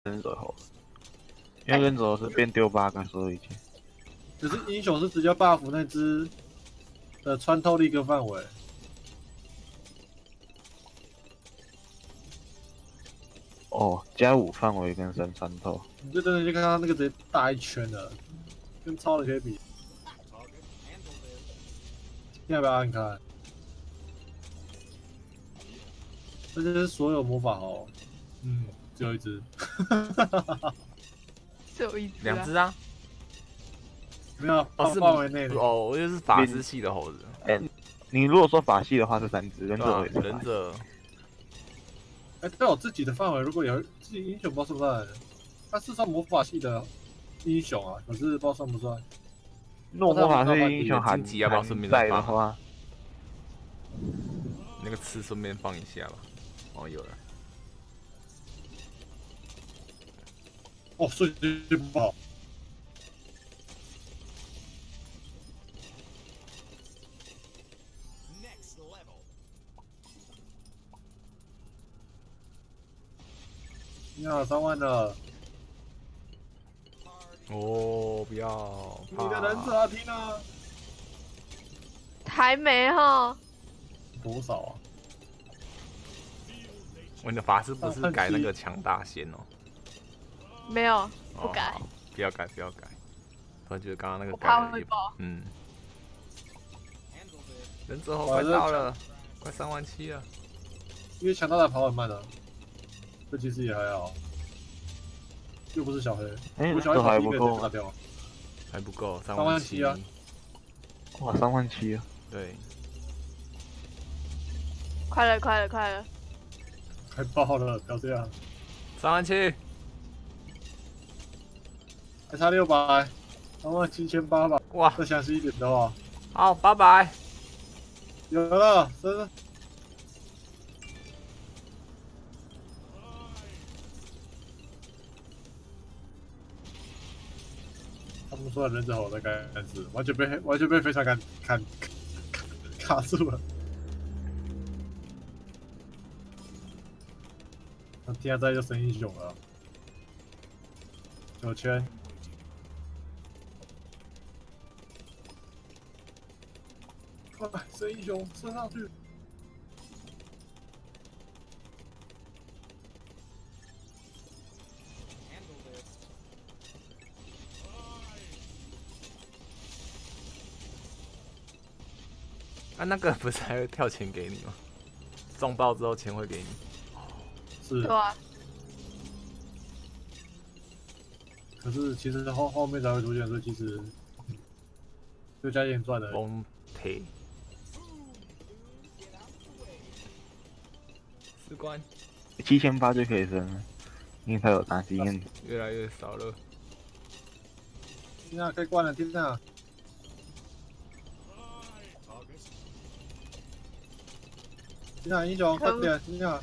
忍者猴，因为忍者猴是变丢8个所有一切。 可是英雄是直接 buff 那只的穿透力跟范围。 哦，+5范围跟3穿透。 你就真的就看到那个直接大一圈的，跟超人可以比。要不要按开？这就是所有魔法猴，只有一只。 只有一只、 2只啊？ 没有， 哦是范围内的。 哦，我就是法师系的猴子。 你如果说法系的话是3只，忍者也是忍者。 在我自己的范围，如果有自己英雄，不知道算不算？他是算魔法系的英雄啊，可是不知道算不算。 若魔法系英雄还要不要顺便在的话， 那个刺顺便放一下吧。哦，有了。 哦，瞬间就不好。你好，3万了。 哦，不要！ 你的忍者啊，缇娜。 还没哈。 多少啊？ 我的法师不是改那个强大线哦。 没有，不改。 不要改，不要改。突然觉得刚刚那个改怕会爆。 忍者猴快到了，快37000了。 因为强大的跑很慢的，这其实也还好。又不是小黑，我小黑跑1个就打掉， 还不够 ，37000啊！ 哇，37000啊！ 对， 快了，快了，快了！ 快爆了，不要这样。 37000， 还差600，37800吧。 哇， 再详细一点的话， 好，800， 有了，真的。他们说的忍者猴的感知，完全被非常卡住了。那现在就升英雄了，9圈。快，升英雄，升上去！ 啊，那个不是还会跳钱给你吗？中爆之后钱会给你。 是。 对啊。 可是其实后面才会出现，所以其实就加点赚的。 崩赔。4关。 7800就可以升了，因为他有打经验。 越来越少了。 缇娜可以关了，缇娜。缇娜英雄，快点，缇娜。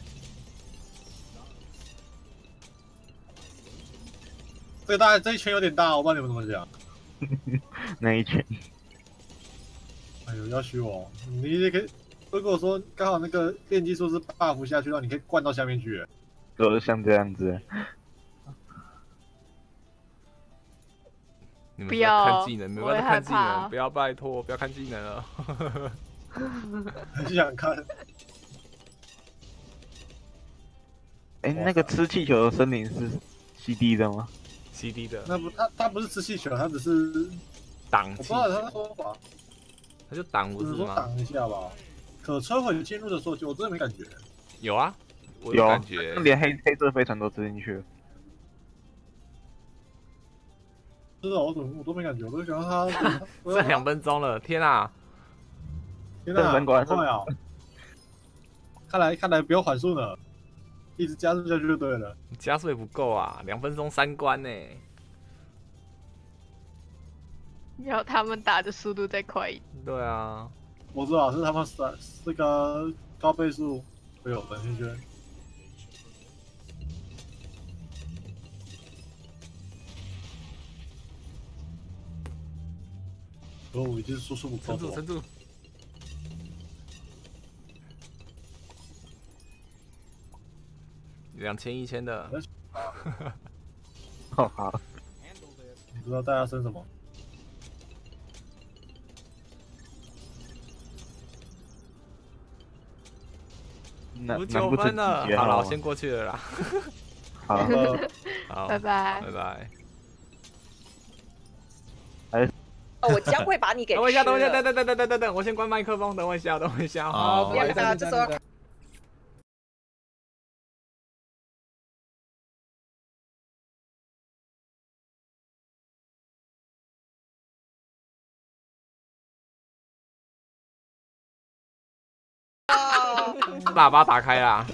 这一圈有点大，我不知道你们怎么讲。 那一圈。 哎呦，要虚我！你也可以，如果说刚好那个电击术是 buff 下去的话，你可以灌到下面去。 就是像这样子。 你们看技能，没办法看技能，不要拜托，不要看技能了。 很想看。 那个吃气球的森林是 CD 的吗 ？CD 的。 那不，他不是吃气球，他只是挡气。 我不知道他的说法。 他就挡不是吗？ 挡一下吧。可摧毁进入的时候，我真的没感觉。 有啊，我有感觉。 连黑色飞船都吃进去了。 是啊，我都没感觉，我都想到他。 剩2分钟了，天啊！ 天啊，好快啊！看来不要缓速呢，一直加速下去就对了。 加速也不够啊，2分钟3关呢。 要他们打的速度再快一点。 对啊， 我知道是他们这个高倍速会有等圈圈。已经输出不够多。 撑住。2000、1000的。 哦好， 你不知道大家升什么？ 59分了，好了，我先过去了啦。 好， 好， 拜拜拜拜。 哦，我将会把你给等我一下， 吃了。 等，我先关麦克风，等我一下。 好， 不要跟他就说喇叭打开啦。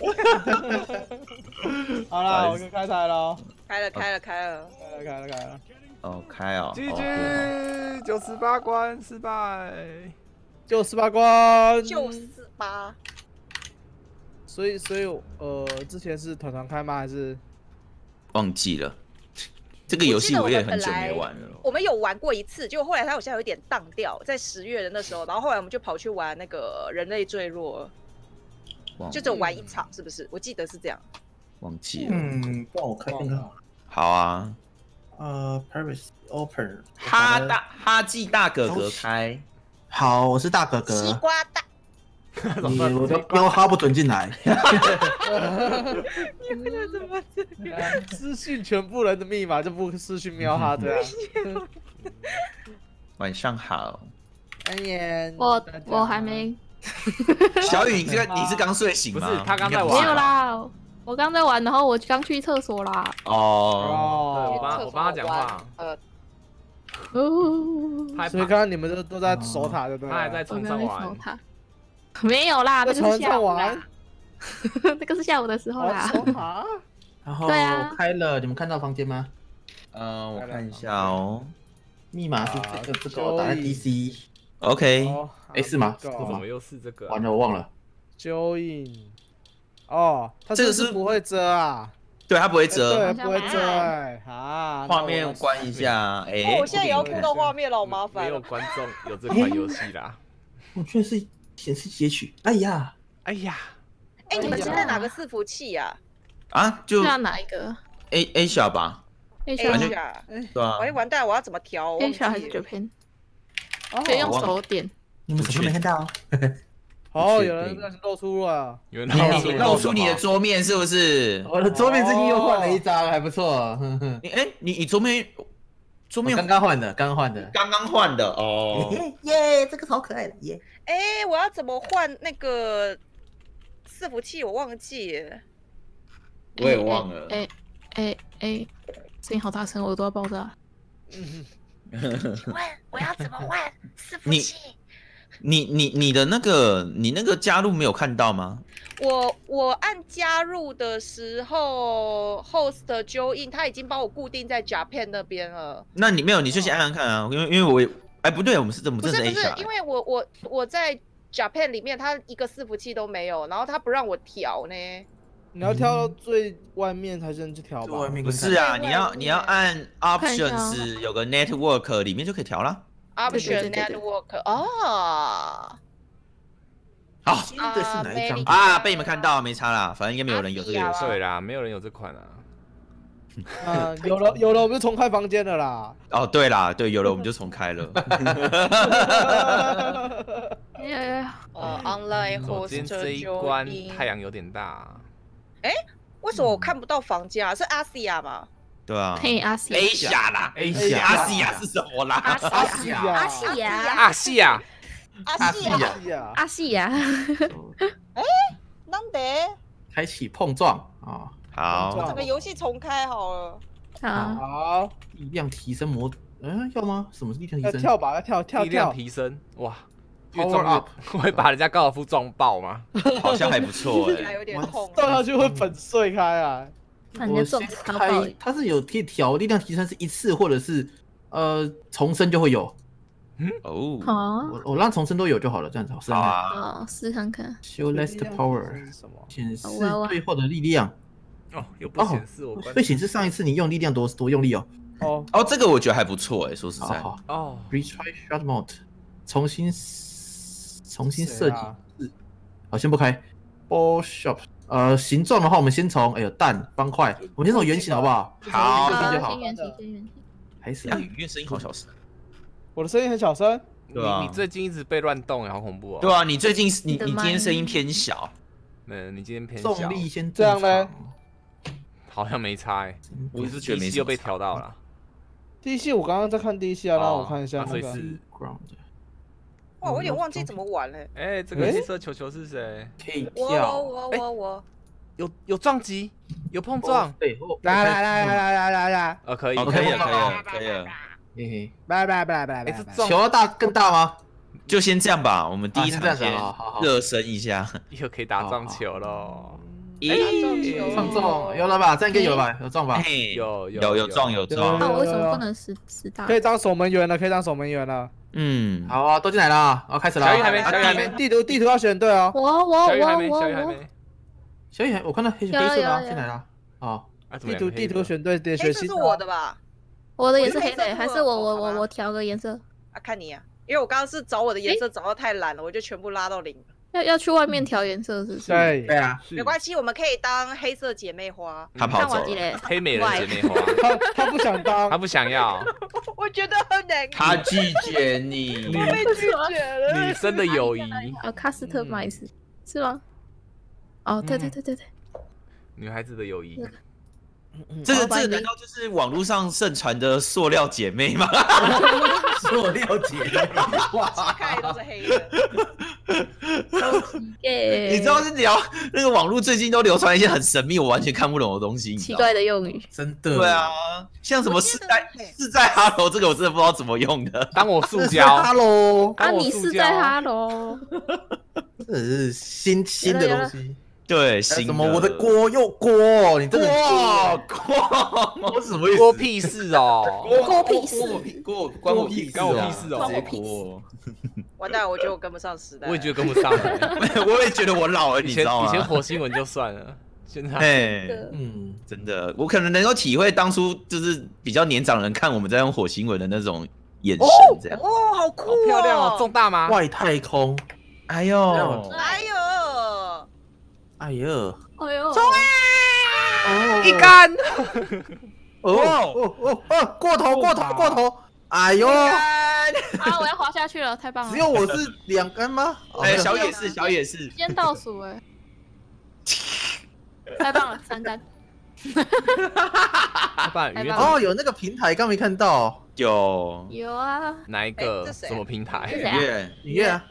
好了，我就开台了。 开了。 哦，开哦。 GG 98关失败。 98关。 98。 所以之前是团团开吗？还是忘记了？这个游戏我也很久没玩了。 我们有玩过一次，结果后来它好像有点荡掉，在10月的那时候，然后后来我们就跑去玩那个人类坠落，就只有玩一场，是不是？我记得是这样。 忘记了。 帮我开看看。 好啊。 Paris Open。 哈记大哥哥开。 好，我是大哥哥。 西瓜大。 我都又哈不准进来。 你们要怎么这样？ 私讯全部人的密码就不私讯喵哈这样。 晚上好。 安妍， 我还没。 小雨，你是刚睡醒吗？ 不是，他刚在玩。 没有啦，我刚在玩，然后我刚去厕所啦。 哦。 我帮他讲话。 所以刚刚你们都在守塔，对不对？ 他还在床上玩。 没有啦，那是下午啦。 那个是下午的时候啦。 然后开了，你们看到房间吗？ 我看一下哦。 密码是这个，我打在 DC。OK。是吗？ 怎么又是这个？ 完了，我忘了。 Join。哦，它这个是不会遮啊。 对，它不会遮。 对，不会遮。啊。 画面关一下。 我现在也要顾到画面了，好麻烦。 没有观众有这款游戏啦。 我居然是显示截取。哎呀。 你们是在哪个伺服器呀？ 啊，就哪一个 ？A 小吧。 A 小。 对啊。 喂，完蛋，我要怎么调 ？A 小还是9偏？可以用手点。 你们怎么没看到？ 哦，有人露出了。 你露出你的桌面是不是？ 我的桌面最近又换了一张，还不错。 你桌面刚刚换的，刚刚换的哦。 耶，这个好可爱的耶。 我要怎么换那个伺服器？我忘记了。 我也忘了。 声音好大声，我都要爆炸。 请问我要怎么换伺服器？ 你的那个加入没有看到吗？ 我按加入的时候 ，host join 他已经帮我固定在 Japan 那边了。 那你没有，你就先按按看啊，因为我不对，我们是这么不是，因为我在 Japan 里面，它一个伺服器都没有，然后他不让我调呢。 你要跳到最外面才能去调吧？ 不是啊，你要按 options 有个 network 里面就可以调了。 Option network 哦。 好， 新的是哪一张啊？被你们看到没差啦，反正应该没有人有这个游戏。 对啦，没有人有这款啊。 有了，我们就重开房间了啦。 哦，对啦，对，有了我们就重开了。 Online host 今天这一关太阳有点大。 为什么我看不到房间啊？是阿西亚吗？ 对啊。 嘿，阿西亚啦，阿西亚是什么啦？ 阿西亚。 难得。 开启碰撞啊！ 好。 整个游戏重开好了。 好。 力量提升模，要吗？什么是力量提升？ 要跳吧，要跳。 力量提升，哇！ Power up 会把人家高尔夫撞爆吗？ 好像还不错还有点痛， 撞下去会粉碎开啊！ 我先开，它是有可以调力量提升是一次或者是重生就会有。 哦， 我让重生都有就好了，这样子好试啊。试看看。 Show less power 显示最后的力量。 又不显示我。 会显示上一次你用力量多用力哦。 哦，这个我觉得还不错哎，说实在。 Retry shot mode 重新设计。好，先不开。Ball shop 形状的话，我们先从蛋方块，我们先从圆形好不好？ 好， 这就好先。圆形，先圆形。 还是雨月声音好小声。 我的声音很小声。 对啊你最近一直被乱动，好恐怖哦。 对啊，你最近你的今天麦声音偏小。 你今天偏小， 重力先这样呢？ 好像没差哎。 我是觉得没什么又被调到了。 第一系我刚刚在看第一系啊，让我看一下所以那个。 是。 哇，我有点忘记怎么玩了。 哎，这个黑色球球是谁？ 可以跳。 我。 有撞击，有碰撞。 对， 来， 可以。 可以了。 嘿嘿。 来， 球要更大吗？ 就先这样吧，我们第一场这样先好热身一下。 又可以打撞球喽。 上撞有了吧？这样应该有了吧？有撞吧？ 有撞。 那我为什么不能10大？ 可以当守门员了， 嗯， 好啊，都进来了，好，开始了。 小雨还没。 地图要选对哦。 小雨还没。 小雨，我看到黑色的进来了。好， 地图选对，得选黑色是我的吧？ 我的也是黑的，还是我调个颜色？ 看你啊，因为我刚刚是找我的颜色找到太懒了，我就全部拉到0。 要去外面调颜色是不是？ 对啊， 没关系，我们可以当黑色姐妹花。 他跑走了。 黑美人姐妹花。 他不想当， 他不想要。 我觉得很难。 他拒绝你。 我被拒绝了。 女生的友谊。 卡斯特麦斯是吗？哦，对。 女孩子的友谊。 这个难道就是网络上盛传的塑料姐妹吗？ 塑料姐妹， 哇，看来都是黑的。 你知道是聊那个网络最近都流传一些很神秘、我完全看不懂的东西， 奇怪的用语。 真的。 对啊，像什么是在Hello 这个我真的不知道怎么用的。 当我塑胶 Hello 啊，你是在 Hello？ 这是新的东西。 对， 什么我的锅又锅，你真的锅，我什么意思？ 锅屁事哦， 锅屁事， 关我屁事哦， 直接锅。 完蛋，我觉得我跟不上时代。 我也觉得跟不上， 我也觉得我老了，你知道吗？ 以前火星文就算了，现在， 真的，我可能能够体会当初就是比较年长人看我们在用火星文的那种眼神，这样。 哦，好酷， 漂亮哦，重大吗？ 外太空， 哎呦， 中一杆， 过头，哎呦， 啊，我要滑下去了，太棒了！ 只有我是2杆吗？ 哎，小野是， 先倒数哎，太棒了，3杆。 哦，有那个平台，刚没看到。 有啊。 哪一个？什么平台？ 云月。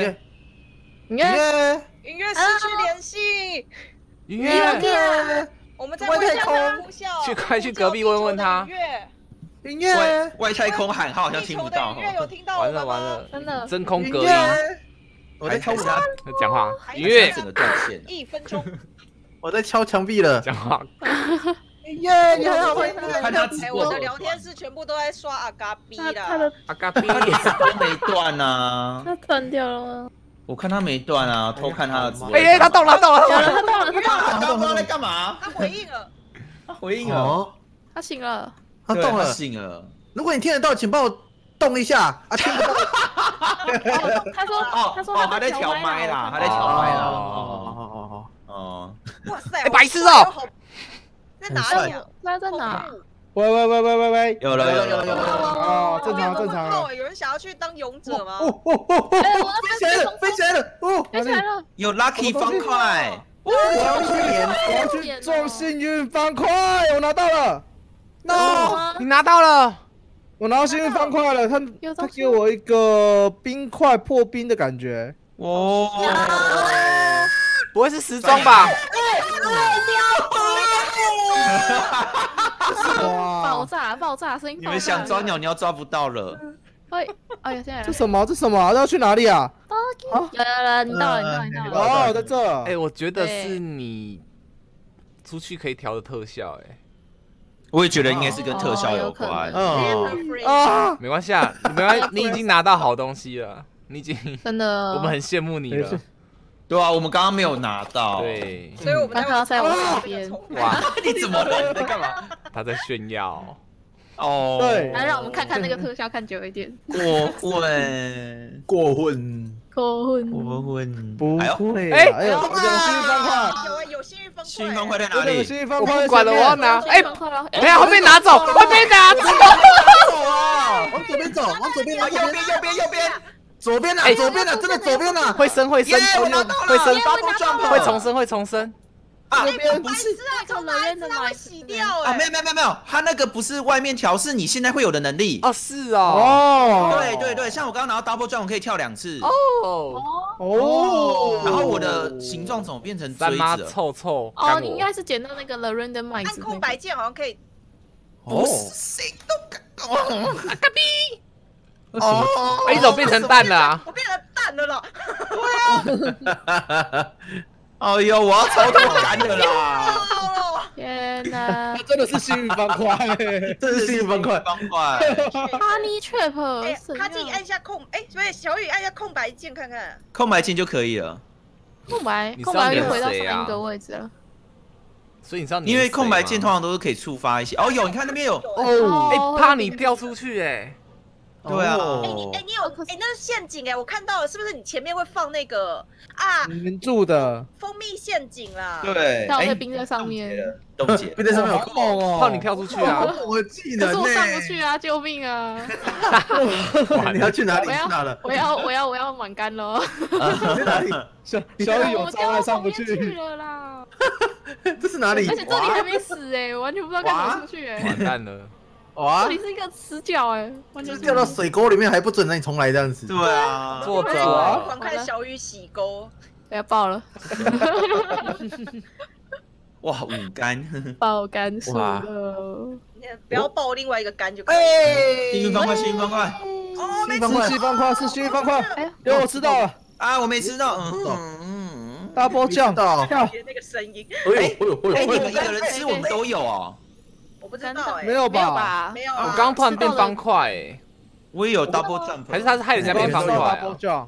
云月失去联系。 云月， 我们在外太空， 快去隔壁问问他。 云月， 外太空喊他好像听不到。 云月有听到完了， 真的真空隔音。 我在敲他讲话。云月， 整个断线。 1分钟。 我在敲墙壁了。 讲话。 耶，你很好玩。 看他直播。 我的聊天室全部都在刷阿嘎逼啦。 阿嘎逼也是都没断啊。 他断掉了吗？ 我看他没断啊，偷看他的直播。 哎，他动了。 他刚刚在干嘛？ 他回应了。 他醒了。 他动了。醒了。 如果你听得到，请帮我动一下啊！听不到。 他说他在调麦啦，他在调麦啦。 哦。哇塞！ 白痴哦。 在哪里啊？ 那在哪？ 喂！ 有了！ 哦，正常。 有人想要去当勇者吗？ 飞起来了！ 有 lucky 方块。 我要去做幸运方块，我拿到了。 No， 你拿到了。 我拿到幸运方块了，他给我一个冰块破冰的感觉。 哦， 不会是时装吧？ 爆炸声音！ 你们想抓鸟鸟抓不到了。 哎呀，现在这什么？要去哪里啊？ 有，你到了。 哦，在这。 哎，我觉得是你出去可以调的特效，哎。 我也觉得应该是跟特效有关。 没关系啊，你已经拿到好东西了，你已经真的， 我们很羡慕你了。 对啊，我们刚刚没有拿到。 对， 所以我们在我旁边。 哇， 你怎么了？你在干嘛？ 他在炫耀。 哦， 对来让我们看看那个特效，看久一点。 过分， 过混， 过分， 过分， 不哎呦， 会， 哎哎呦，有幸运方块， 有幸运方块， 幸运方块在哪有里？ 幸运方块， 我不管了，我要拿。哎， 快了， 等下会被拿走，会被拿走。 走啊！往左边走，往左边， 右边， 左边啊，左边啊，真的左边啊！ 会升， 耶，我拿到了， 会升， double jump， 会重生。 啊， 这边不是啊，从哪一次它会洗掉？ 啊，没有，它那个不是外面调，是你现在会有的能力。 哦，是哦。 对，像我刚刚拿到 double jump，我可以跳2次。 哦， 然后我的形状怎么变成锥三妈子了？ 臭。 哦，你应该是捡到那个 The Random Mines。 按空白键好像可以。 不是谁都敢。 嘎逼。哦，哎，你怎么变成蛋了啊？ 我变成蛋了啦！ 哎呦，我要超脱杆的啦！ 天哪真的是幸运方块， 这是幸运方块。 ！Honey Trap， 哎，他自己按下空，哎，所以小雨按下空白键看看。 空白键就可以了。 空白你知道又回到你是谁啊上一个位置了。 所以你知道你因为空白键通常都是可以触发一些。哦，有，你看那边有。 哦， 哎，怕你掉出去哎。 对啊。 哎，你有哎，那是陷阱哎，我看到了，是不是你前面会放那个啊？ 黏住的蜂蜜陷阱啦。 对。 跳在冰在上面， 冻结， 冰在上面有空哦， 怕你跳出去啊！ 我技可能呢？ 是我上不去啊！救命啊！ 你要去哪里？去哪了？ 我要满杆喽！ 去哪里？ 小雨有障碍上不去了啦！ 这是哪里？ 而且这里还没死哎，我完全不知道该怎么出去哎！ 完蛋了！ 哇这里是一个死角哎，完全掉到水沟里面还不准让你重来这样子。 对啊。 坐着疯狂看小雨洗沟。 不要爆了！ 哇，5杆。 爆杆数了！ 不要爆另外一个杆就可以。 幸运方块，幸运方块。 哦，没是幸运方块，是幸运方块。有我知道了啊，我没吃到。 ，double jump 跳。 那个声音。 哎，你们一个人吃，我们都有哦。 我不知道哎。 没有吧？ 没有。 我刚刚突然变方块哎。 我也有 double jump， 还是他是害人家变方块啊？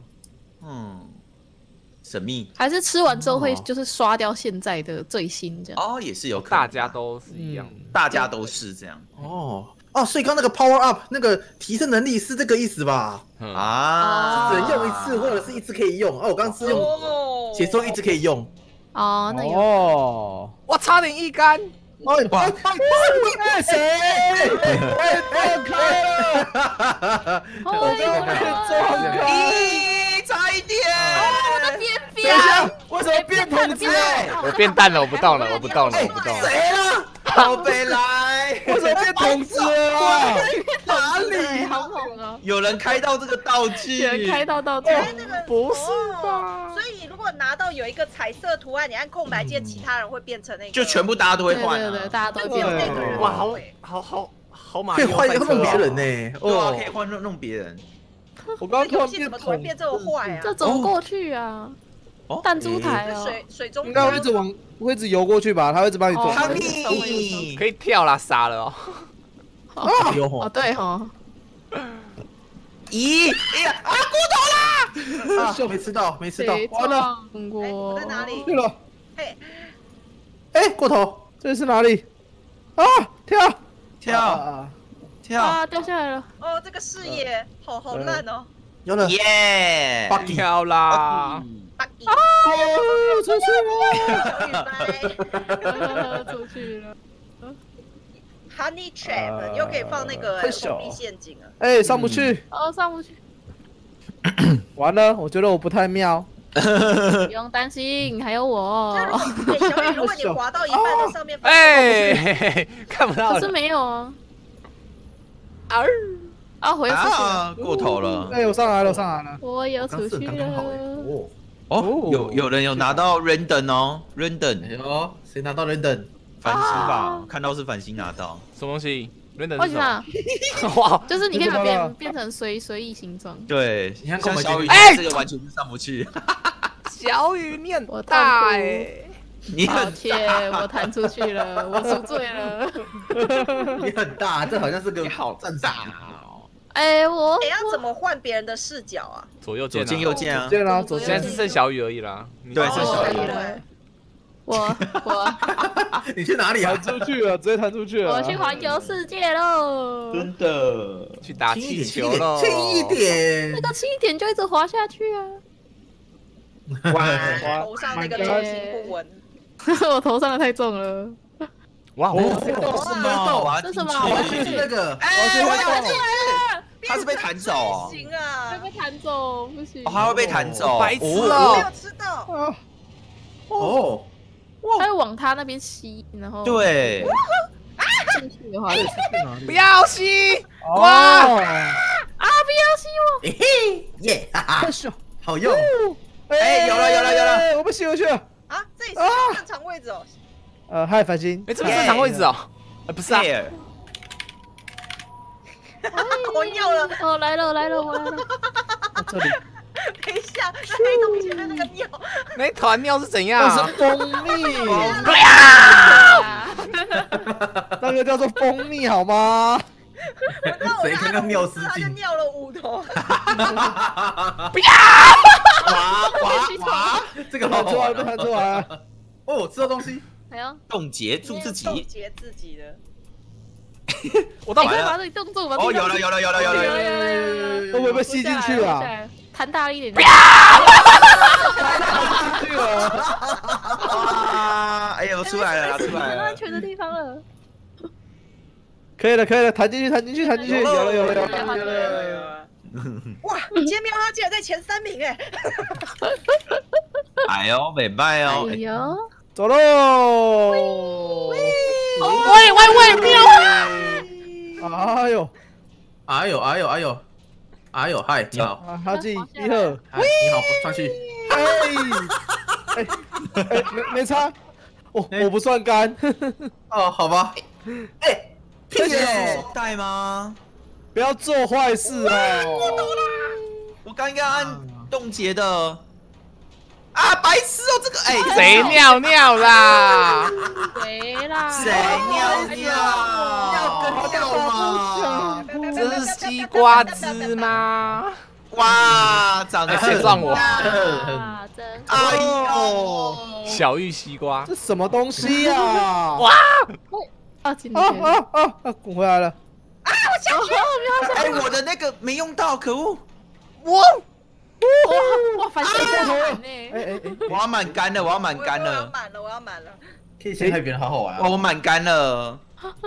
神秘。 还是吃完之后会就是刷掉现在的最新这样？ 哦，也是有可能。 大家都是一样， 大家都是这样。 哦，所以刚那个 power up 那个提升能力是这个意思吧？ 啊， 只能用1次或者是1次可以用。哦，我刚刚是用写说1次可以用。 哦，那有。 哦， 我差点1杆。 哎，谁？放开了！我刚被撞开， 差一点！ 我的边边。 等一下，为什么变筒子？ 我变蛋了，我不动了。 谁了？ 宝贝来！ 为什么变筒子了？ 哪里？ 好猛啊！ 有人开到这个道具， 有人开到道具， 不是吧？ 所以如果拿到有一个彩色图案，你按空白键，其他人会变成那个， 就全部大家都会换。 对，大家都会变那个人。 哇，好马可以换弄别人呢。 对啊，可以换弄别人。 我刚刚游戏怎么突然变这么坏啊？ 这怎么过去啊？弹珠台哦， 水中应该会一直游过去吧？他会一直帮你转。 可以跳啦，傻了哦。哦，对哦。 咦， 骨头啦！没吃到，完了。 我在哪里？ 去了。 哎，过头， 这是哪里？啊，跳！ 啊，掉下来了。 哦，这个视野好烂哦。 有了， 耶！ 跳啦！ 出去了！ 出去了。 Honey Trap， 你又可以放那个蜂蜜陷阱了。 哎，上不去。 哦，上不去。 完了，我觉得我不太妙。 不用担心，还有我。 小雨，如果你滑到一半在上面， 哎，看不到。 可是没有啊。回出去了。 过头了。 哎，我上来了。 我有出去了。 哦，有人有拿到 Random 哦 ，Random。 哎呦，谁拿到 Random？ 繁星吧，看到是繁星拿到。 什么东西 ？Random 是什么？ 哇， 就是你可以把别人变成随意形状。 对，你看小雨，这个完全是上不去。 小雨你很大哎， 你很大，我弹出去了，我赎罪了。 你很大，这好像是个好大。 哎， 要怎么换别人的视角啊？ 左右键右键啊， 左键现在是剩小雨而已啦。 对，剩小雨。 我你去哪里啊弹？出去了，直接弹出去了。 我去环游世界喽！ 真的， 去打气球喽！ 轻一点那。个轻一点就一直滑下去啊！ 头上那个重心不稳。 我头上的太重了。 哇， 这什么？ 就是那个， 我要进来了， 他是被弹走哦， 行啊会，被弹走，不行。 他会被弹走， 白痴我没哦！ 有吃到。 哦， 他会往他那边吸，然后对， 进去的话， 不要吸！ 哇！ 不要吸我！ 嘿嘿耶，哈哈，好用。 哎有了我被吸回去了。 啊，这里是正常位置哦。 嗨，繁星。 哎，这不是正常位置哦？不是啊， 我尿了， 哦，来了，我来了。 这里。 等一下，那黑洞前面那个尿， 那团尿是怎那样？ 是蜂蜜，那个叫做蜂蜜好吗？ 谁刚刚尿失他就禁？ 尿了5头。 哇，这个好弹出来，被好玩哦弹出来。 哦，吃到东西。 哎呦， 冻结住自冻己。 结自己的。 我到你可以把这里冻住，把哦，有了， 会不会被吸进去啊？ 弹大一点。 进去了。 哎呦，出来了，出来了很安！全的地方了。 可以了，弹进去。有了。 哇，你今天没有他竟然在前3名哎！ 哎呦，美拜哦！ 哎呦， 走喽！ 喂， 哎呦，嗨，你好， 哈记一嗨， 贺， 你好，上去。 没差。我不算干。 哦，好吧。哎， 这是带吗？ 不要做坏事哦！ 我刚刚按冻结的。啊，白痴哦，这个哎， 谁尿尿啦？ 谁啦？ 谁尿尿？ 嘛？ 这是西瓜汁吗？ 哇，长得谁撞我？ 啊，真哎呦！ 小玉西瓜这，什么东西呀？ 哇！ 啊，今天滚回来了！ 哎，我的那个没用到，可恶！ 哇！ 哇，反正很难呢。 我要满干了，我要满干我要了， 满了，我要满了。 可以陷害别人，好好玩啊！ 我满干了。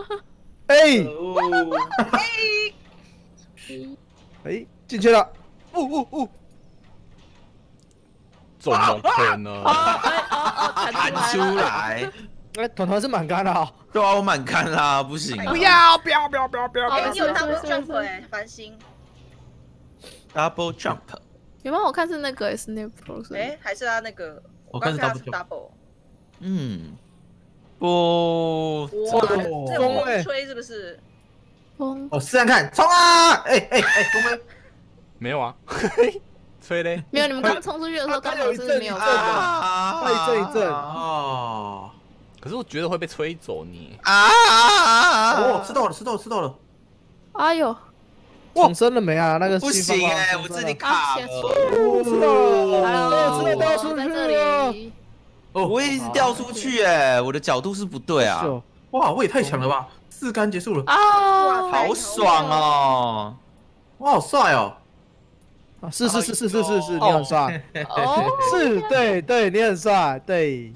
进去了。 怎么可能？ 弹出来。 团团是满干的哈。 对啊，我满干啦，不行。 不要！ 哎，你有 double jump 哎，繁星。 Double jump。 有吗？我看是那个 Snap Pro 哎，还是他那个？ 我看是刚 double double。 不， 哇，这有风吹是不是？ 风我试看，冲啊！哎，风飞， 没有啊，吹嘞。 没有，你们刚冲出去的时候刚好是没有风。 它一阵一阵。 哦， 可是我觉得会被吹走你。 哦，吃到了。 哎呦， 重生了没啊？那个不行哎，我这里卡了。 知道了， 哎呦， 掉出去在这了。 里。 我也是掉出去哎，我的角度是不对啊。 哇，我也太强了吧！4杆结束了， 啊， 好爽哦！ 哇，好帅哦！ 是，你很帅。 哦， 是，对，你很帅，对。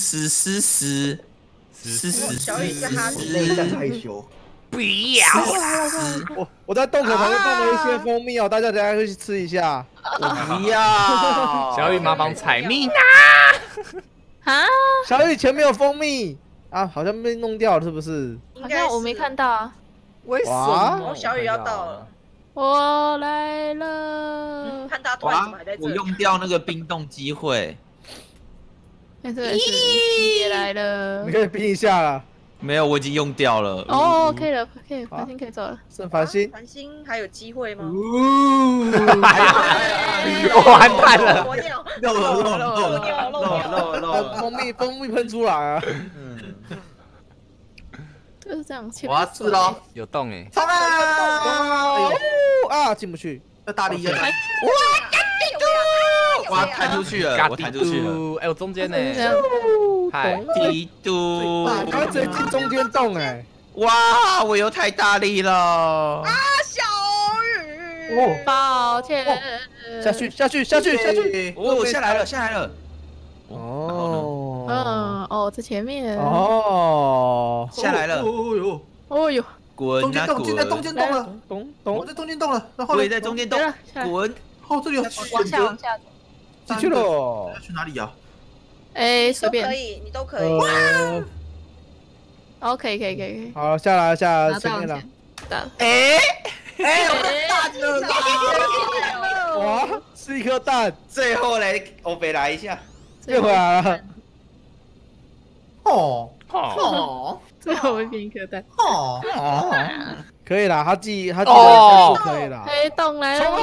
小雨是哈内在害羞。 不要！ 我在洞口旁边放了一些蜂蜜哦，大家等下可以去吃一下。 不要！ 小雨麻烦采蜜呢。 啊， 小雨前面有蜂蜜啊，好像被弄掉了，是不是？ 好像我没看到啊。 为什哇么？ 小雨要到了， 我来了。 看他突然怎么还在这里？ 我用掉那个冰冻机会。 没事，你也来了你。可以冰一下了。 没有，我已经用掉了。 哦，可以了，繁星可以走了。 剩繁星， 繁星还有机会吗？ 完蛋了！ 我尿， 漏， 蜂蜜喷出来啊！ 就是这样。 我要吃喽！ 有洞哎！ 冲啊！ 啊，进不去。 要大力一点。 我弹出去了，我弹出去了。 哎，我中间呢？ 嗨， 帝都， 刚直接进中间洞哎！ 哇，我又太大力了。 啊，小雨。 哦， 抱歉。 下去！ 哦，下来了。 哦， 哦，在前面。 哦， 下来了。 哦呦， 滚啊中间洞，进在中滚！ 间洞了，我在中间洞了，然后我也在中间洞，滚！ 哦，这里有往下。 进去了。 要去哪里呀？ 哎，随便都可。以，你都可以。 哦，可以。 好，下来， 然后再前面了。 往前。到了。 我大了啦！ 哇，是一颗蛋， 最后来欧北来一下。 又回来了。 最后一片一颗蛋。 可以啦，他记得可以啦。 黑洞来了。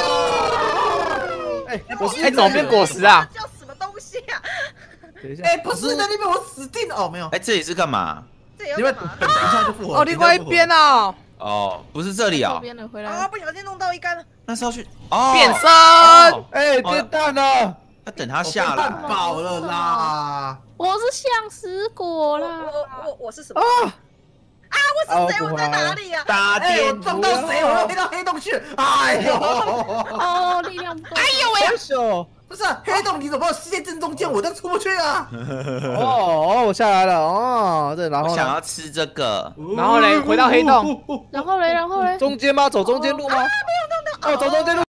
哎， 怎么变果实啊？ 叫什么东西啊？ 等一下， 不是在那边，我死定了。哦，没有。 哎，这里是干嘛？ 这有因为干嘛？ 等一下就复活。 另外一边啊。 哦，不是这里啊。 边的回来。 啊，不小心弄到一杆了。 那是要去哦， 变身。 哎，变蛋了。 要等他下来。 饱了啦！ 我是像死果啦。 我是什么？我是谁？我在哪里呀？ 打电撞到谁？我要飞到黑洞去！哎呦！ 哦，力量不够。 手。 不是黑洞，你怎么把我吸在正中间？我都出不去啊！ 我下来了。哦，对，然后我想要吃这个。 然后嘞，回到黑洞。 然后嘞。 中间吗？走中间路吗？没有，走中间路。